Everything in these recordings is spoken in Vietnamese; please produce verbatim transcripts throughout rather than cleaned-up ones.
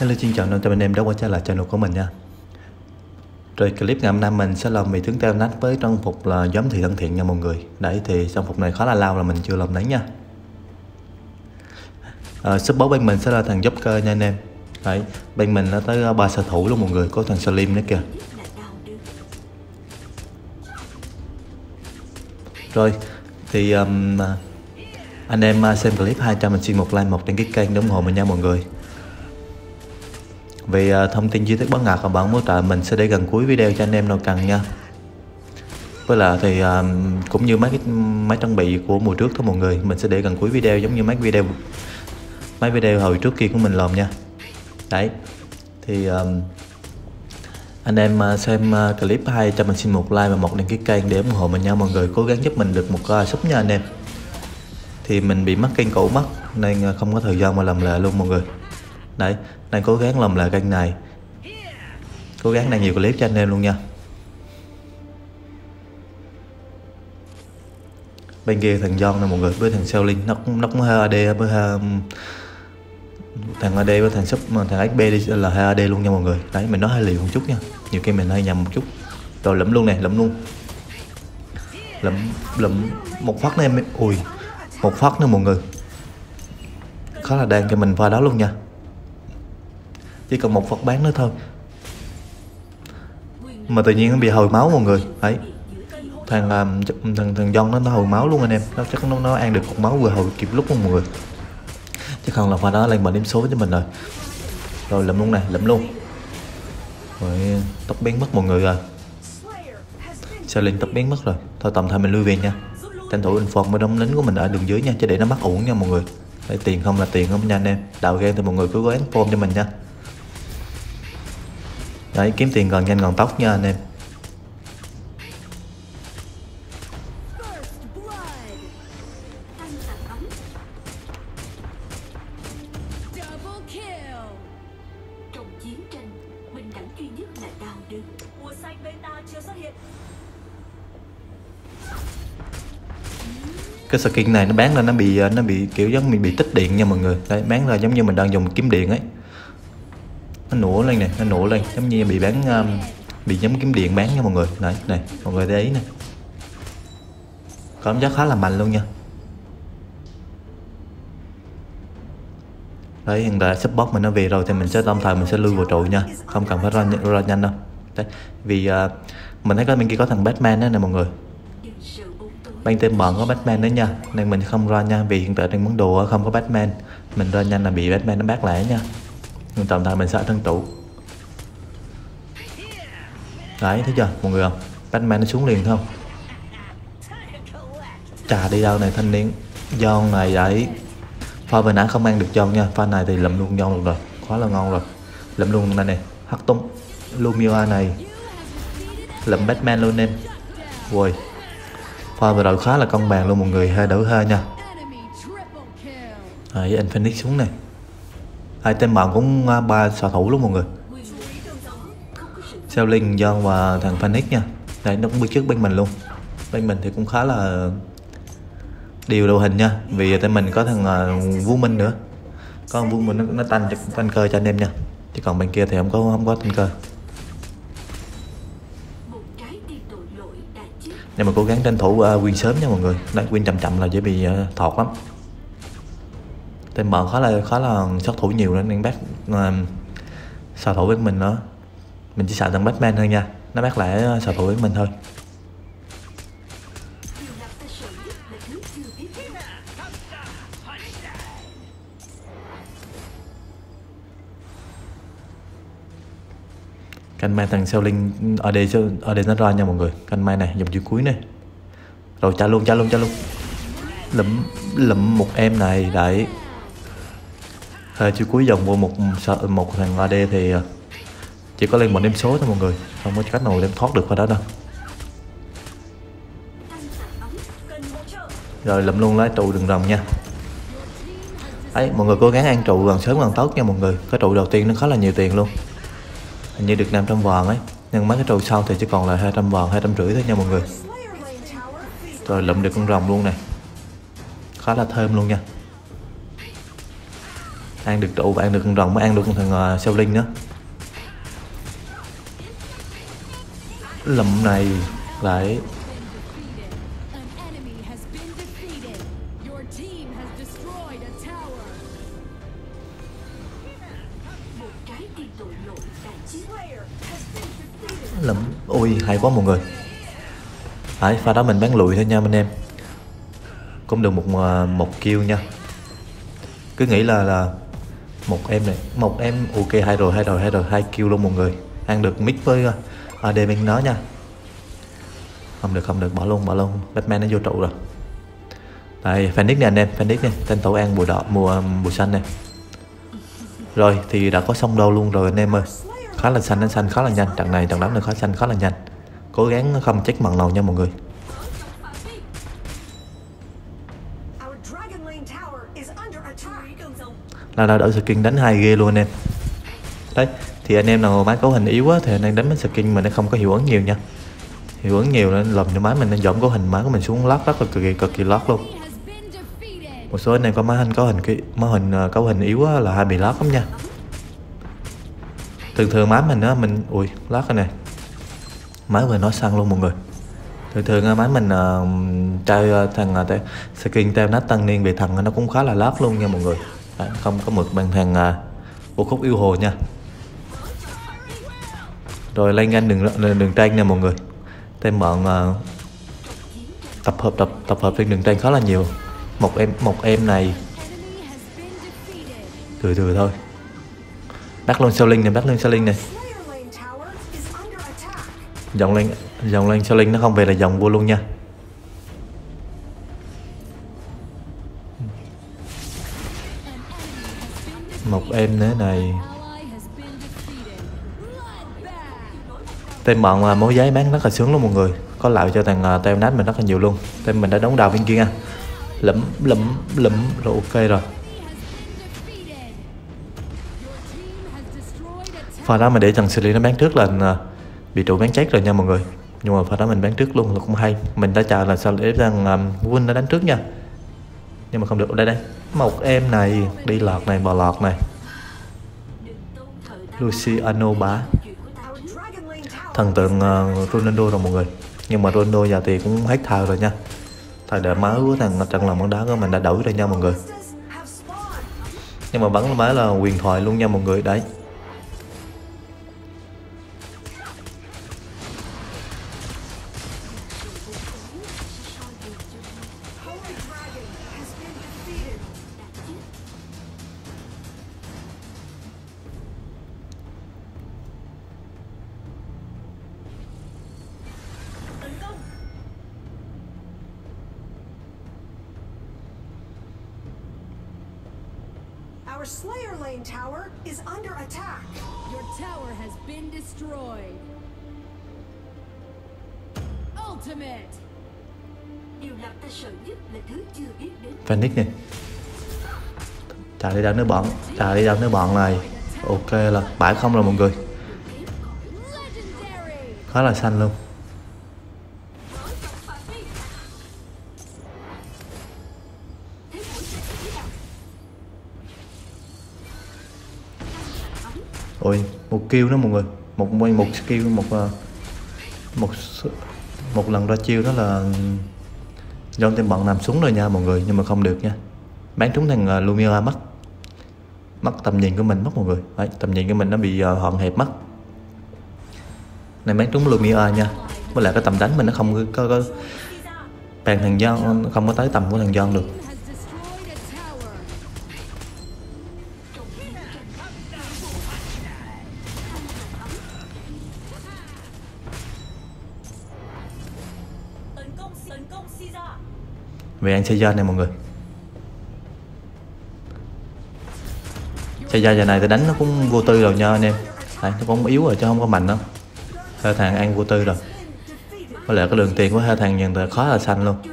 Hello, xin chào năm trăm anh em đã quay trở lại channel của mình nha. Rồi clip ngày hôm nay mình sẽ làm mì trứng teo nát với trang phục là giám thị thân thiện nha mọi người. Đấy thì trang phục này khá là lao là mình chưa làm đấy nha. À, support bên mình sẽ là thằng Joker nha anh em. Đấy, bên mình nó tới ba xạ thủ luôn mọi người, có thằng Slim nữa kìa. Rồi thì um, anh em xem clip hai trăm mình xin một like, một đăng ký kênh để ủng hộ mình nha mọi người. Vì uh, thông tin chi tiết bất ngờ và bản hỗ trợ mình sẽ để gần cuối video cho anh em nào cần nha. Với lại thì uh, cũng như mấy cái máy trang bị của mùa trước thôi mọi người, mình sẽ để gần cuối video giống như mấy video mấy video hồi trước kia của mình làm nha. Đấy thì uh, anh em uh, xem uh, clip hai cho mình xin một like và một đăng ký kênh để ủng hộ mình nha mọi người, cố gắng giúp mình được một uh, sub nha anh em. Thì mình bị mất kênh cũ mất nên uh, không có thời gian mà làm lại luôn mọi người. Đấy, đang cố gắng làm lại kênh này, cố gắng làm nhiều clip cho anh em luôn nha. Bên kia thằng John này mọi người, với thằng Shaolin nó cũng nó cũng hơi a đê, với hơi, thằng a đê với thằng sub thằng ếch pê là hơi a đê luôn nha mọi người. Đấy mình nói hơi liều một chút nha, nhiều khi mình hơi nhầm một chút. Rồi lẫm luôn này, lẫm luôn, lẫm lẫm một phát nữa em, ui một phát nữa mọi người, khá là đang cho mình pha đó luôn nha. Chỉ còn một phát bán nữa thôi mà tự nhiên nó bị hồi máu mọi người. Đấy thằng thằng thằng John nó nó hồi máu luôn anh em, nó chắc nó nó ăn được cục máu vừa hồi kịp lúc luôn mọi người, chứ không là pha đó lên bằng điểm số cho mình rồi. Rồi lượm luôn này, lượm luôn. Rồi tóc biến mất mọi người rồi, sao lên tóc biến mất rồi. Thôi tầm thời mình lui về nha, tranh thủ inform với đống lính của mình ở đường dưới nha, chứ để nó mắc uổng nha mọi người. Để tiền không là tiền không nha anh em, đào game thì mọi người cứ gắng form cho mình nha. Đấy kiếm tiền còn nhanh còn tóc nha anh em. Cái skin này nó bán ra nó bị nó bị kiểu giống mình bị tích điện nha mọi người. Đấy bán ra giống như mình đang dùng kiếm điện ấy, nó nổ lên này, nó nổ lên giống như bị bán um, bị giống kiếm điện bán nha mọi người. Này này mọi người để ý này, cảm giác khá là mạnh luôn nha. Đấy hiện tại support mình nó về rồi thì mình sẽ tạm thời mình sẽ lui vào trụ nha, không cần phải ra, ra nhanh đâu. Đấy vì uh, mình thấy có bên kia có thằng Batman đó nè mọi người, bên tên bọn có Batman đấy nha, nên mình không ra nha, vì hiện tại trên món đồ không có Batman, mình ra nhanh là bị Batman nó bắt lại nha. Nhưng tạm thời mình sẽ thân trụ. Đấy thấy chưa mọi người không, Batman nó xuống liền không, trà đi đâu này thanh niên John này. Đấy pha vừa nãy không ăn được John nha, pha này thì lượm luôn John được rồi, quá là ngon rồi. Lượm luôn này này, hắc tung Lumia này, lượm Batman luôn em. Ui pha vừa rồi khá là công bằng luôn mọi người, hai đỡ hai nha. Đấy anh Phoenix xuống này, hai tên bạn cũng ba xạ thủ luôn mọi người, Shaolin, John và thằng Phoenix nha. Đấy nó cũng bước trước bên mình luôn, bên mình thì cũng khá là điều đội hình nha, vì tên mình có thằng uh, Vũ Minh nữa, có thằng Vũ Minh nó, nó tanh tanh cơ cho anh em nha, chứ còn bên kia thì không có không có tanh cơ. Nhưng mà cố gắng tranh thủ uh, win sớm nha mọi người. Đấy win chậm chậm là dễ bị uh, thọt lắm. Tên bạn khá là khá là sát thủ nhiều nên bắt uh, xạ thủ với mình nữa, mình chỉ sợ thằng Batman thôi nha, nó bắt lại uh, xạ thủ với mình thôi. Canh mai thằng Shaolin ở đây ở đây nó ra nha mọi người, canh mai này dòng chữ cuối này. Rồi trả luôn trả luôn trả luôn, lụm lụm một em này. Đấy à, chữ cuối dòng của một một thằng a đê thì chỉ có lên một đếm số thôi mọi người, không có cách nào đem thoát được qua đó đâu. Rồi lụm luôn lá trụ đường rồng nha. Ấy mọi người cố gắng ăn trụ gần sớm gần tốt nha mọi người, cái trụ đầu tiên nó khá là nhiều tiền luôn, hình như được năm trăm vàng ấy, nhưng mấy cái trụ sau thì chỉ còn là hai trăm vàng, hai trăm rưỡi thôi nha mọi người. Rồi lụm được con rồng luôn này, khá là thơm luôn nha. Ăn được trụ và ăn được con rồng mới ăn được con thằng uh, Shaolin nữa. Lầm này lại lầm. Ôi hay quá mọi người. Đấy, pha đó mình bán lùi thôi nha anh em. Cũng được một một kill nha. Cứ nghĩ là là một em này, một em ok hai rồi, hai rồi, hai rồi, hai kill luôn mọi người. Ăn được mix với a đê bên nó nha. Không được, không được, bỏ luôn, bỏ luôn. Batman nó vô trụ rồi. Đây, Phoenix nè anh em, Phoenix nè, tên tổ ăn bùa đỏ, mùa bùa xanh nè. Rồi thì đã có xong đâu luôn rồi anh em ơi. Khá là xanh, nó xanh khá là nhanh, trận này trận đấu này khá xanh khá là nhanh. Cố gắng không chết mặn nào nha mọi người. Là đã đỡ skin đánh hai ghê luôn anh em. Đấy, thì anh em nào máy cấu hình yếu á thì anh em đánh mấy skin mà nó không có hiệu ứng nhiều nha. Hiệu ứng nhiều nên làm cho máy mình nên dọn cấu hình máy của mình xuống lót rất là cực kỳ cực kỳ lót luôn. Một số anh em có máy hình cấu hình cái máy hình cấu hình yếu á, là hay bị lót lắm nha. Thường thường máy mình á mình ui lót cái này. Máy vừa nói xăng luôn mọi người. Thường thường máy mình uh, chơi uh, thằng uh, skin teo nát tăng niên bị thằng nó cũng khá là lót luôn nha mọi người. Đấy, không có một bằng thằng uh, bộ khúc yêu hồ nha. Rồi lên anh đường đường tranh nha mọi người. Tên bọn uh, tập hợp tập tập hợp trên đường tranh khá là nhiều. Một em một em này từ từ thôi. Bắt luôn Shaolin này, bắt luôn Shaolin này. Dòng lên dòng lên Shaolin nó không về là dòng vua luôn nha. Một em nữa này. Tên bọn mối giấy bán rất là sướng luôn mọi người. Có lại cho thằng uh, teo nát mình rất là nhiều luôn. Tên mình đã đóng đào bên kia nha. Lẫm lẫm lẫm rồi ok rồi. Pha đó mà để thằng Silly nó bán trước là uh, bị trụ bán chết rồi nha mọi người. Nhưng mà pha đó mình bán trước luôn là cũng hay. Mình đã chờ là sao để thằng um, Win nó đánh trước nha. Nhưng mà không được. Đây đây. Một em này đi lọt này, bò lọt này. Luciano bá. Thần tượng uh, Ronaldo rồi mọi người. Nhưng mà Ronaldo giờ thì cũng hết thời rồi nha. Thời đại mới của thằng trận lòng bóng đá của mình đã đổi rồi nha mọi người. Nhưng mà bắn máy là huyền thoại luôn nha mọi người. Đấy. Our Slayer Lane tower is under attack. Your tower has been destroyed. Ultimate. Điều làm ta sợ nhất là thứ chưa biết đến. Phoenix này. Trả đi đâu nữa bọn, trả đi đâu nữa bọn này. Ok là bãi không rồi mọi người. Khá là xanh luôn. Ôi, một kill đó mọi người, một một skill, một một một lần ra chiêu đó là do tên bọn nằm xuống rồi nha mọi người, nhưng mà không được nha. Bán trúng thằng uh, Lumia mất, mất tầm nhìn của mình mất mọi người. Đấy, tầm nhìn của mình nó bị uh, hạn hẹp mất. Này bán trúng Lumia nha, với lại cái tầm đánh mình nó không có, có bàn thằng Gion, không có tới tầm của thằng Gion được. Về ăn Seiya này mọi người. Seiya giờ này tôi đánh nó cũng vô tư rồi nha anh em. Đấy, nó cũng yếu rồi chứ không có mạnh đâu. Hai thằng ăn vô tư rồi. Với lại cái lượng tiền của hai thằng nhận là khá là xanh luôn.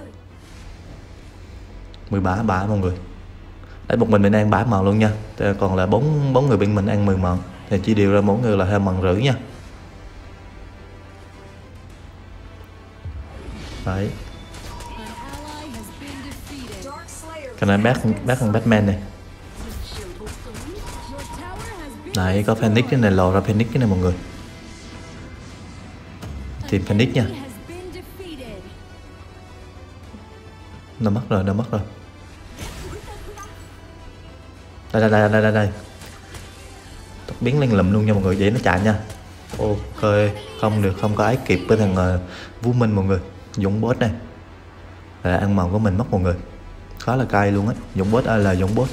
mười bả bả mọi người. Đấy, một mình mình ăn bả màu luôn nha. Còn là bốn bốn người bên mình ăn mười màu. Thì chỉ điều ra mỗi người là hai màu rưỡi nha. Đấy. Cái này bác bác thằng Batman này. Đấy, có Phoenix cái này, lò ra Phoenix cái này mọi người. Tìm Phoenix nha. Has been defeated. Nó mất rồi, nó mất rồi. Đây đây đây đây đây đây. Tóc biến lên lùm luôn nha mọi người, vậy nó chạy nha. Ok, không được, không có ai kịp với thằng uh, Vũ Minh mọi người. Dũng boss này là ăn màu của mình mất mọi người, khá là cay luôn á. Dũng boss ai là Dũng boss.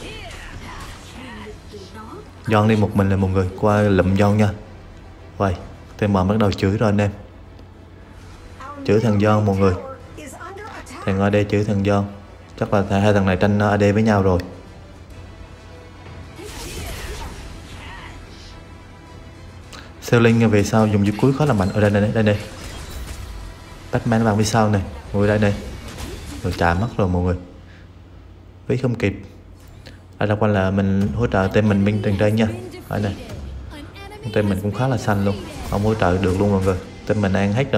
Giòn đi một mình là mọi người, qua lụm Giòn nha. Vậy, tên mờ bắt đầu chửi rồi anh em. Chửi thằng Giòn mọi người. Thằng a đê chửi thằng Giòn. Chắc là hai thằng này tranh a đê với nhau rồi. Seo Linh về sau dùng dưới cuối khó là mạnh. Ở đây này, đây này. Batman vào phía sau này, ngồi đây này. Rồi chạy mất rồi mọi người. Ví không kịp. Ở đâu quanh là mình hỗ trợ tên mình bên trên trên nha. Ở đây. Tên mình cũng khá là xanh luôn, không hỗ trợ được luôn mọi người. Tên mình ăn hết rồi.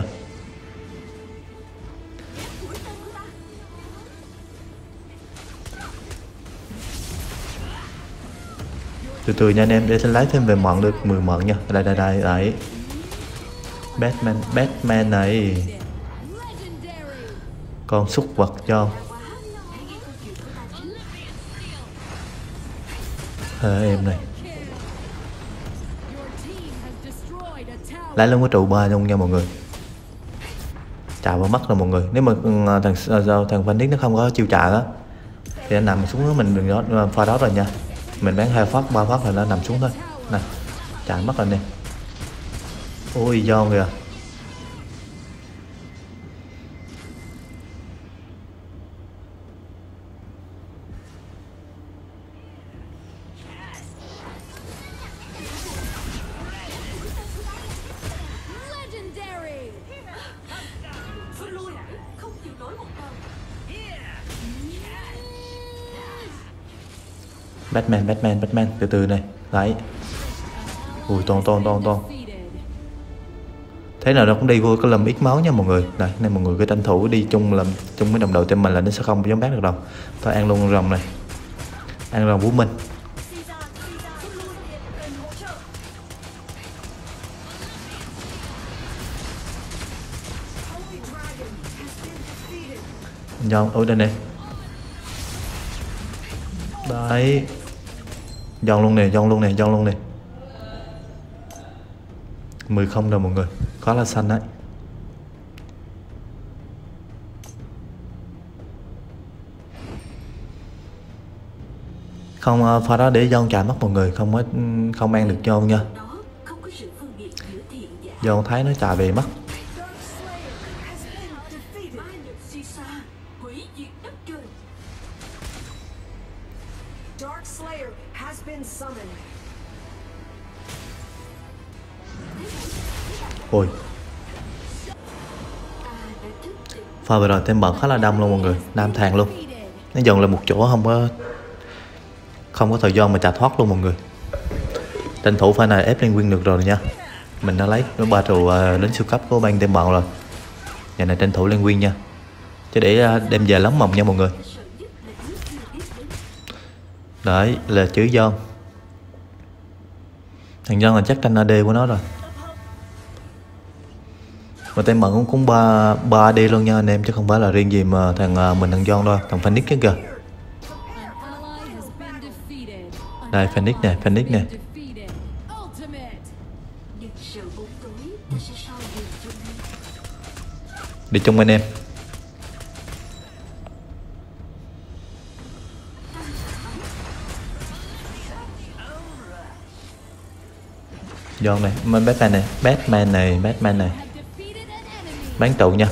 Từ từ nha anh em, để sẽ lấy thêm về mọn được mười mọn nha. Đây đây đây đấy. Batman, Batman này. Con súc vật cho. À, em này. Lấy luôn cái trụ ba luôn nha mọi người. Chạy vào mắt rồi mọi người. Nếu mà thằng thằng Phoenix nó không có chiêu chạy đó thì nó nằm xuống đó, mình đừng đó pha đó rồi nha. Mình bán hai phát ba phát là nó nằm xuống thôi. Nè, chạy mất rồi nè. Ôi Giòn kìa. Batman, Batman, Batman, từ từ này, đấy. Ui, toàn, toàn, toàn, toàn. Thế nào nó cũng đi vô cái lầm ít máu nha mọi người. Đây, nên mọi người cứ tranh thủ đi chung làm chung với đồng đội team mình là nó sẽ không giống bác được đâu. Thôi ăn luôn rồng này. Ăn rồng Vũ Minh. Giòn, ôi đây nè. Đấy. Giòn luôn nè, giòn luôn nè, giòn luôn nè. Mười không rồi mọi người, khá là xanh đấy. Không pha đó để Giòn chạy mất mọi người, không có không ăn được Giòn nha. Giòn thấy nó chạy về mất. Ôi, pha vừa rồi tên bận khá là đông luôn mọi người, nam thang luôn. Nó dần là một chỗ không có không có thời gian mà chạy thoát luôn mọi người. Tranh thủ pha này ép lên win được rồi nha. Mình đã lấy nó ba trụ đến siêu cấp của ban tên bận rồi. Nhà này tranh thủ lên win nha, chứ để đem về lắm mộng nha mọi người. Đấy là chữ Giòn. Thằng Giòn là chắc tranh a đê của nó rồi. Mà tên bận cũng cũng ba ba đi luôn nha anh em, chứ không phải là riêng gì mà thằng mình thằng Giòn đâu, thằng Phoenix cái kìa. Đây Phoenix nè, Phoenix nè. Đi chung anh em. Giòn này, Batman này, Batman này, Batman này. Bán trụ nha.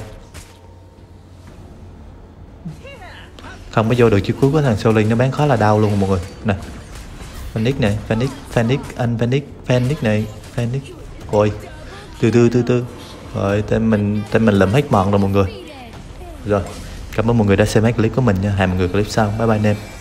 Không có vô được chiếc cuối của thằng Seo Linh, nó bán khá là đau luôn mọi người. Nè. Phoenix này, Phoenix, Phoenix, anh Phoenix, Phoenix này, Phoenix. Ôi. Từ từ từ từ. Rồi tên mình tên mình làm hết mọn rồi mọi người. Rồi, cảm ơn mọi người đã xem hết clip của mình nha. Hẹn mọi người clip sau. Bye bye anh em.